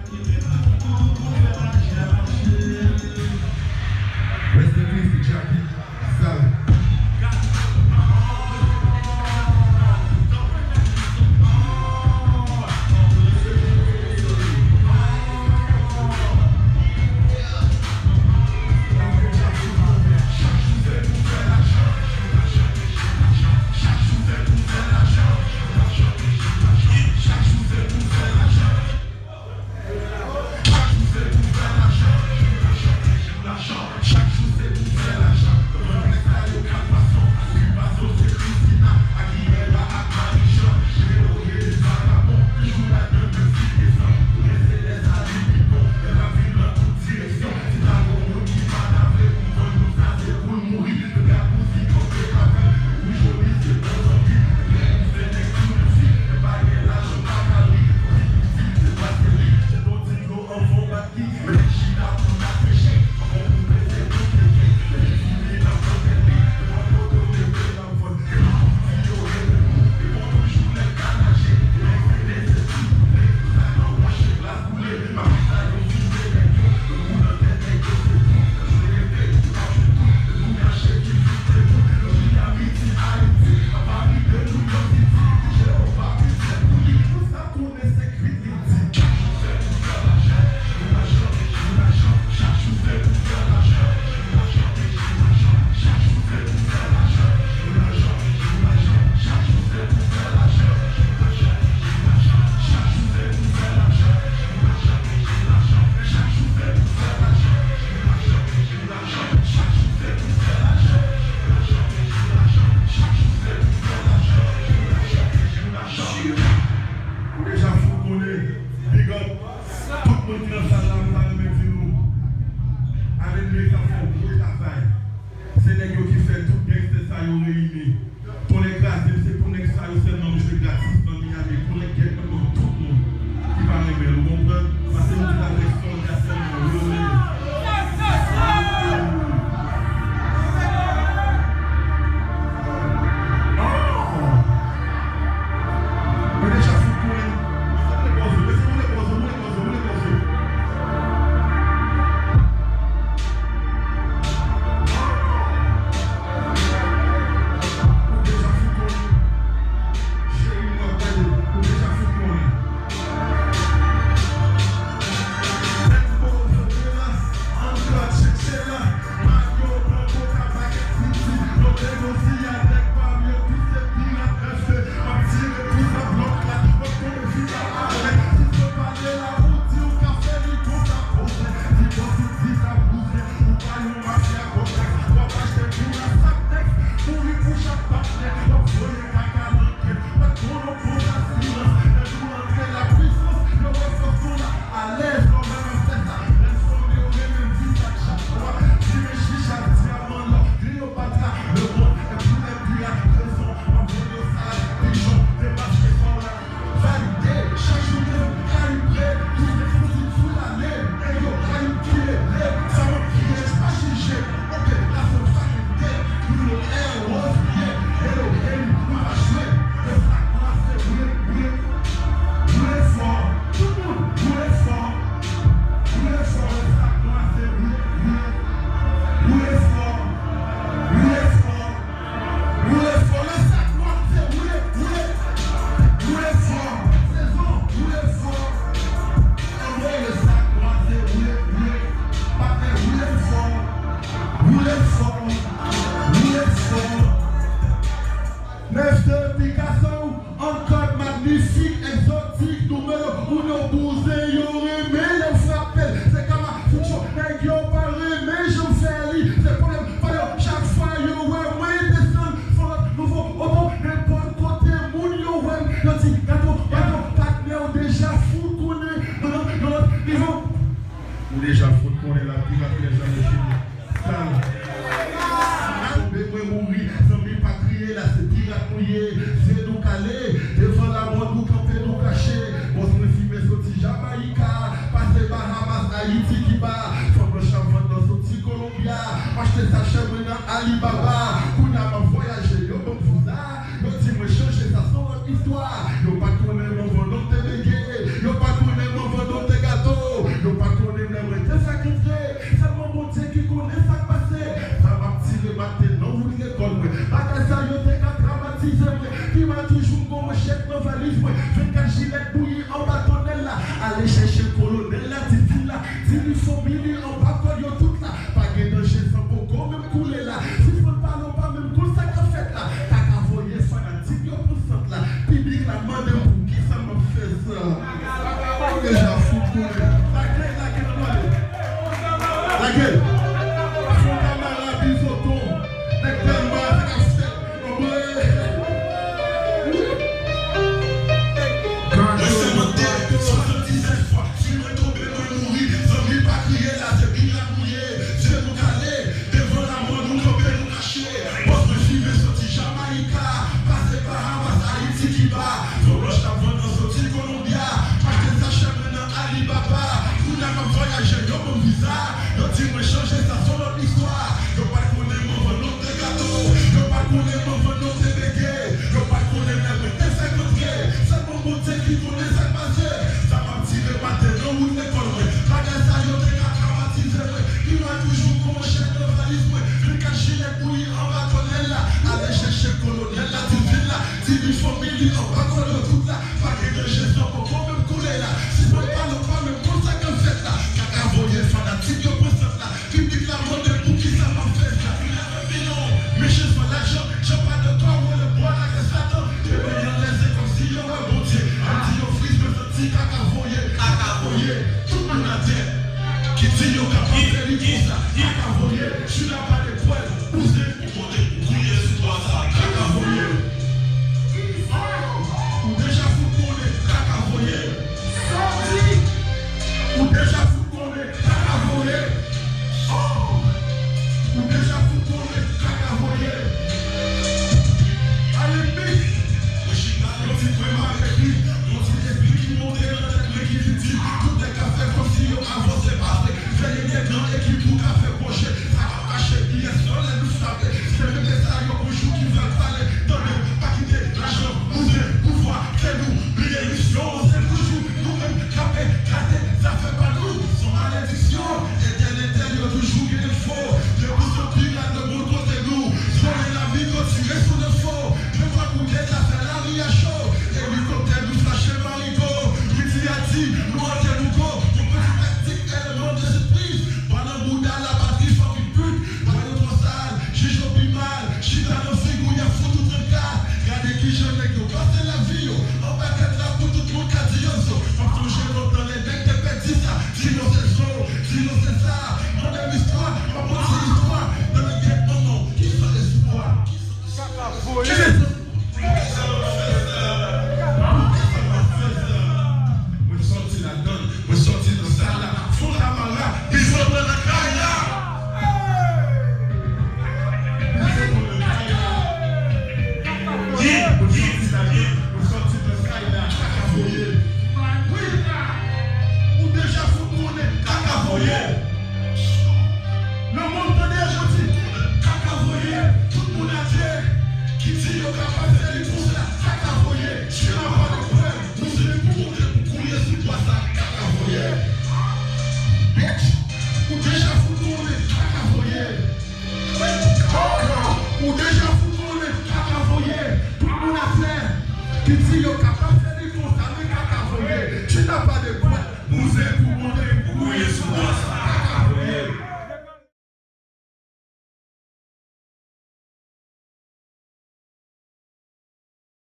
Histoire, yo pas connaît mon vendeur de dégué, yo pas connaît mon vendeur de gâteau. puis on va qu'on le tout là. Pas de gestion pour qu'on même couler là. Si on parle pas, même pour ça qu'on fait là. Caca voyez, fanatique, yo pour ça là. Public la mode pour qui ça m'a fait là. Mais je fais l'argent, j'ai pas de corps, moi le bois là que ça donne. Je vais y en laisser comme si yo un bon Dieu. Un dit yo frise, me fait petit caca voyez. Tout le monde a dit. Qui dit yo capable de faire ça. Caca voyez, je suis là pas de poils. Pousye, pour monter, pour couiller sur toi ça. Caca voyez. Ou déjà fou qu'on est, caca voyez. Ou déjà fou qu'on est, caca voyez. Ou déjà fou qu'on est, caca voyez. Allez, big. Je suis là, on dit vraiment avec lui. On dit des pics qui montent dans cette main qui dit. Tout les cafés comme si on avançait pas. Fais des grands équipes pour café poché. Ça va cacher, il est seul et nous frapper. C'est le message pour jour qui veulent parler. Donnez, pas quitter l'argent, pouvoir, c'est nous. Mission, c'est toujours nous-mêmes. Caper, gratter, ça fait pas nous. Son malédiction, l'intérieur toujours qu'il faut. Le plus au pire, de bon côté nous. Soyez la vie, continuez sous le faux. Je vois couler, ça fait la vie à chaud. Hélicoptère, nous flasher Marigo. Midi a dit, nous en nous go. Mon petit tactique, élément de surprise. Pendant Bouddha, la batterie, fuck une pute. Voyons trop sale, j'ai chopé mal. J'suis dans le frigo, y'a fou tout un cas. Regardez qui je n'ai que passer la vie. On va être là pour tout le monde qui a dit yo. On touche longtemps les mecs, t'es petit ça. Sinon c'est ça, sinon c'est ça. Mon aime histoire, ma bonne histoire. Dans le guet, non, qui sont les espoirs? Qui sont sorti la donne, me sorti de ça là, faut la mala, bisous de la caille. Me sorti de ça là, caca voyez. Ou déjà faut qu'on est caca voyez. Le monde te dit gentil, caca voyez. Tout le monde a dit, qui dit yo capable de faire les courses là, caca voyez. Je suis là pas de problème, nous sommes pour monter, pour courir sur toi ça, caca voyez. Bitch, ou déjà faut qu'on est caca voyez. Ou déjà faut qu'on est caca voyez. Tout le monde a fait, qui dit yo capable.